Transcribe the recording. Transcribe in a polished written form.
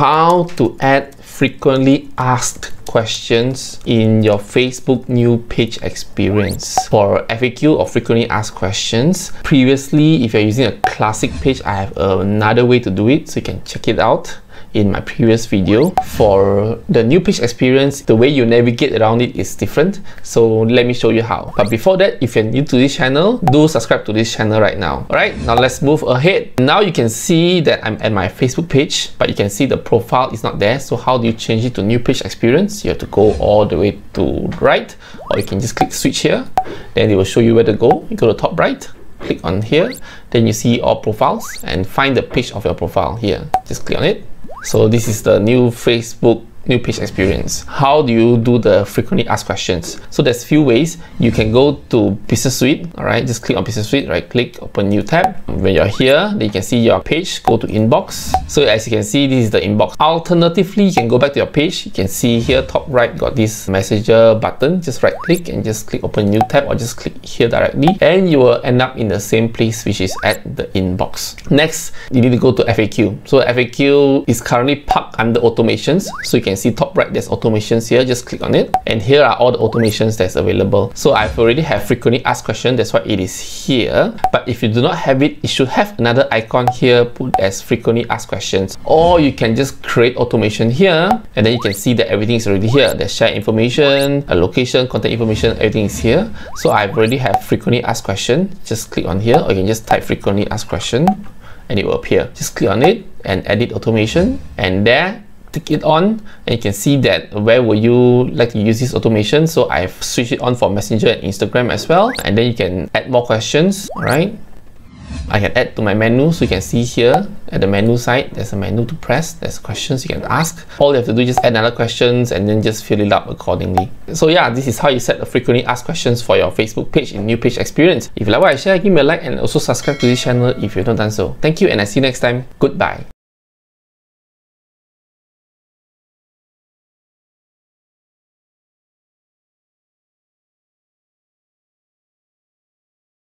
how to add frequently asked questions in your Facebook new page experience. For FAQ or frequently asked questions, previously if you're using a classic page, I have another way to do it, so you can check it out in my previous video. For the new page experience, the way you navigate around it is different, so let me show you how. But before that, if you're new to this channel, do subscribe to this channel right now. Alright, now let's move ahead. Now you can see that I'm at my Facebook page, but you can see the profile is not there. So how do you change it to new page experience? You have to go all the way to right, or you can just click switch here, then it will show you where to go. You go to top right, click on here, then you see all profiles and find the page of your profile here. Just click on it. So this is the new Facebook new page experience. How do you do the frequently asked questions? So there's few ways. You can go to Business Suite. All right, just click on Business Suite, right click, open new tab. When you're here, then you can see your page, go to inbox. So as you can see, this is the inbox. Alternatively, you can go back to your page. You can see here top right got this messenger button. Just right click and just click open new tab, or just click here directly, and you will end up in the same place, which is at the inbox. Next, you need to go to FAQ. So FAQ is currently parked under automations. So you can see top right, there's automations here. Just click on it, and here are all the automations that's available. So I've already have frequently asked questions, that's why it is here. But if you do not have it, it should have another icon here put as frequently asked questions, or you can just create automation here, and then you can see that everything is already here. There's share information, a location, contact information, everything is here. So I've already have frequently asked question. Just click on here, or you can just type frequently asked question and it will appear. Just click on it and edit automation, and there tick it on, and you can see that where would you like to use this automation. So I've switched it on for Messenger and Instagram as well, and then you can add more questions. All right, I can add to my menu. So you can see here at the menu side, there's a menu to press, there's questions you can ask. All you have to do is just add another questions and then just fill it up accordingly. So yeah, this is how you set the frequently asked questions for your Facebook page in new page experience. If you like what I share, give me a like and also subscribe to this channel if you've not done so. Thank you, and I see you next time. Goodbye.